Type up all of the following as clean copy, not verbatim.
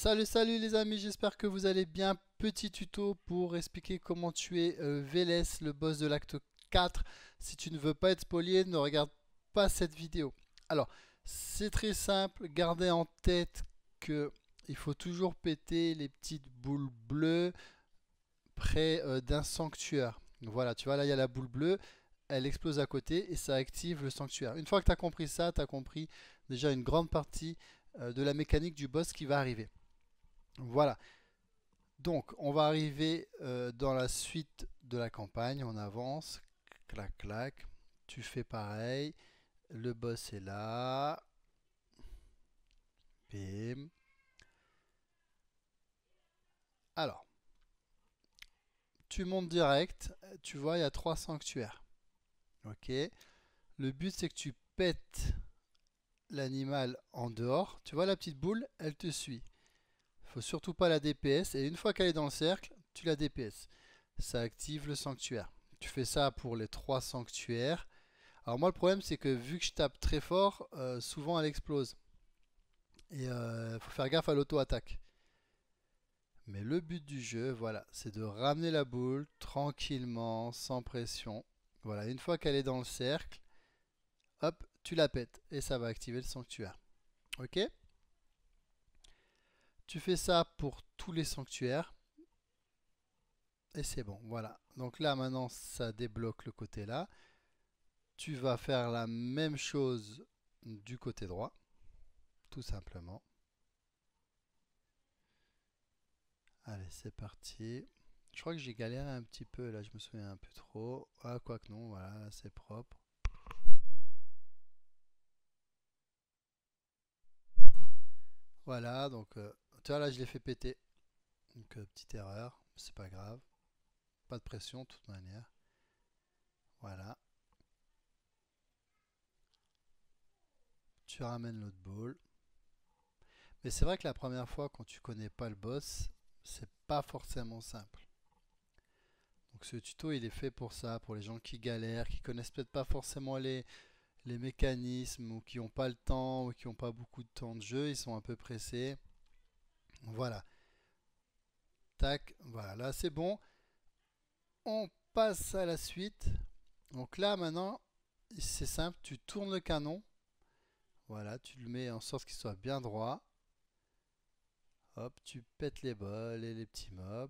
Salut les amis, j'espère que vous allez bien. Petit tuto pour expliquer comment tuer Vélez, le boss de l'acte 4. Si tu ne veux pas être spolié, ne regarde pas cette vidéo. Alors, c'est très simple, gardez en tête que il faut toujours péter les petites boules bleues près d'un sanctuaire. Voilà, tu vois là il y a la boule bleue, elle explose à côté et ça active le sanctuaire. Une fois que tu as compris ça, tu as compris déjà une grande partie de la mécanique du boss qui va arriver. Voilà. Donc, on va arriver dans la suite de la campagne. On avance. Clac, clac. Tu fais pareil. Le boss est là. Bim. Alors, tu montes direct. Tu vois, il y a 3 sanctuaires. Ok. Le but, c'est que tu pètes l'animal en dehors. Tu vois la petite boule, elle te suit. Faut surtout pas la DPS. Et une fois qu'elle est dans le cercle, tu la DPS. Ça active le sanctuaire. Tu fais ça pour les 3 sanctuaires. Alors moi le problème c'est que vu que je tape très fort, souvent elle explose. Et faut faire gaffe à l'auto-attaque. Mais le but du jeu, voilà, c'est de ramener la boule tranquillement, sans pression. Voilà, une fois qu'elle est dans le cercle, hop, tu la pètes et ça va activer le sanctuaire. Ok? Tu fais ça pour tous les sanctuaires et c'est bon. Voilà. Donc là maintenant ça débloque le côté là. Tu vas faire la même chose du côté droit, tout simplement. Allez, c'est parti. Je crois que j'ai galéré un petit peu là, je me souviens un peu trop. Ah, quoique non, voilà, là c'est propre. Voilà, donc tu vois là je l'ai fait péter. Donc petite erreur, c'est pas grave. Pas de pression de toute manière. Voilà. Tu ramènes l'autre boule. Mais c'est vrai que la première fois quand tu connais pas le boss, c'est pas forcément simple. Donc ce tuto il est fait pour ça, pour les gens qui galèrent, qui connaissent peut-être pas forcément les mécanismes ou qui n'ont pas le temps ou qui n'ont pas beaucoup de temps de jeu, ils sont un peu pressés. Voilà, tac, voilà, là c'est bon. On passe à la suite. Donc là maintenant, c'est simple, tu tournes le canon. Voilà, tu le mets en sorte qu'il soit bien droit. Hop, tu pètes les bols et les petits mobs.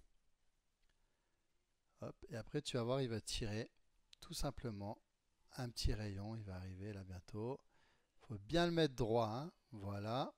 Hop, et après tu vas voir, il va tirer tout simplement un petit rayon. Il va arriver là bientôt. Il faut bien le mettre droit, hein. Voilà.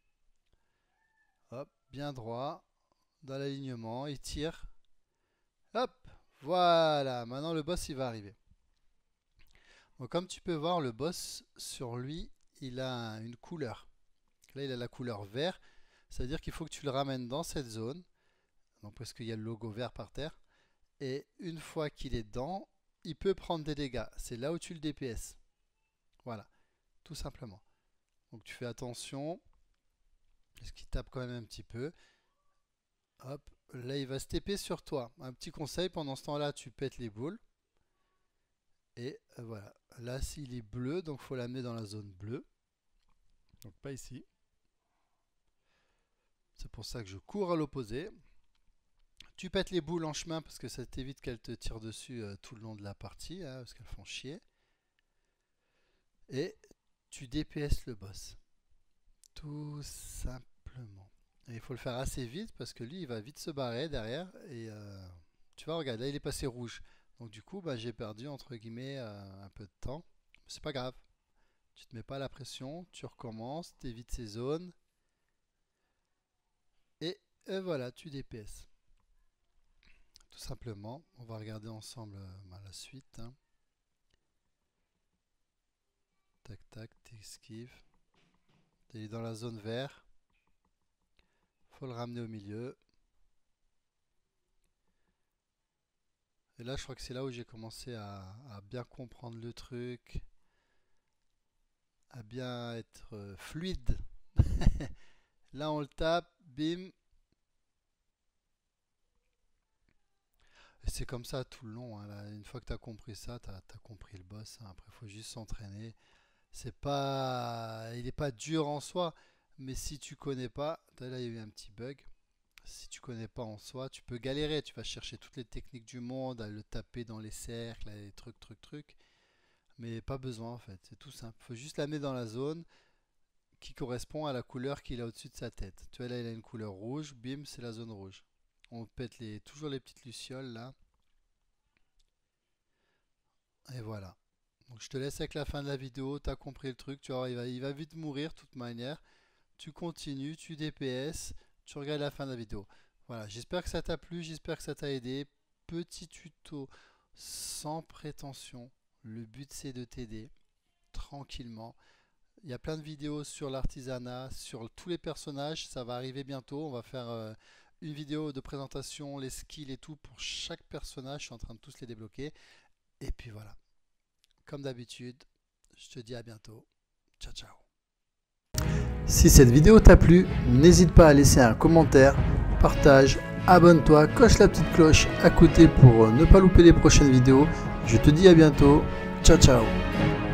Hop, bien droit dans l'alignement. Il tire. Hop, voilà. Maintenant le boss il va arriver. Donc, comme tu peux voir, le boss sur lui, il a une couleur. Là, il a la couleur vert. C'est-à-dire qu'il faut que tu le ramènes dans cette zone. Donc, parce qu'il y a le logo vert par terre. Et une fois qu'il est dedans, il peut prendre des dégâts. C'est là où tu le DPS. Voilà, tout simplement. Donc tu fais attention. Parce qu'il tape quand même un petit peu. Hop, là il va se TP sur toi. Un petit conseil, pendant ce temps-là, tu pètes les boules. Et voilà. Là, s'il est bleu, donc il faut l'amener dans la zone bleue. Donc pas ici. C'est pour ça que je cours à l'opposé. Tu pètes les boules en chemin parce que ça t'évite qu'elles te tirent dessus tout le long de la partie, hein, parce qu'elles font chier. Et tu DPS le boss. Tout simplement. Et il faut le faire assez vite parce que lui, il va vite se barrer derrière. Et tu vois, regarde, là, il est passé rouge. Donc du coup, bah, j'ai perdu, entre guillemets, un peu de temps. C'est pas grave. Tu te mets pas la pression, tu recommences, tu évites ces zones. Et voilà, tu DPS. Tout simplement. On va regarder ensemble la suite, hein. Tac, tac, t'esquives. Il est dans la zone vert. Faut le ramener au milieu. Et là, je crois que c'est là où j'ai commencé à bien comprendre le truc, à bien être fluide. Là, on le tape, bim. Et c'est comme ça tout le long, hein, là. Une fois que tu as compris ça, tu as compris le boss, hein. Après, il faut juste s'entraîner. C'est pas, il n'est pas dur en soi, Mais si tu connais pas, là il y a eu un petit bug. Si tu connais pas en soi, tu peux galérer. Tu vas chercher toutes les techniques du monde, à le taper dans les cercles, les trucs. Mais pas besoin en fait, c'est tout simple. Il faut juste la mettre dans la zone qui correspond à la couleur qu'il a au-dessus de sa tête. Tu vois là, il a une couleur rouge, bim, c'est la zone rouge. On pète toujours les petites lucioles là. Et voilà. Donc je te laisse avec la fin de la vidéo, tu as compris le truc, tu vois, il va vite mourir de toute manière. Tu continues, tu DPS, tu regardes la fin de la vidéo. Voilà, j'espère que ça t'a plu, j'espère que ça t'a aidé. Petit tuto sans prétention. Le but c'est de t'aider tranquillement. Il y a plein de vidéos sur l'artisanat, sur tous les personnages, ça va arriver bientôt. On va faire une vidéo de présentation, les skills et tout pour chaque personnage. Je suis en train de tous les débloquer. Et puis voilà. Comme d'habitude, je te dis à bientôt. Ciao, ciao. Si cette vidéo t'a plu, n'hésite pas à laisser un commentaire, partage, abonne-toi, coche la petite cloche à côté pour ne pas louper les prochaines vidéos. Je te dis à bientôt. Ciao, ciao.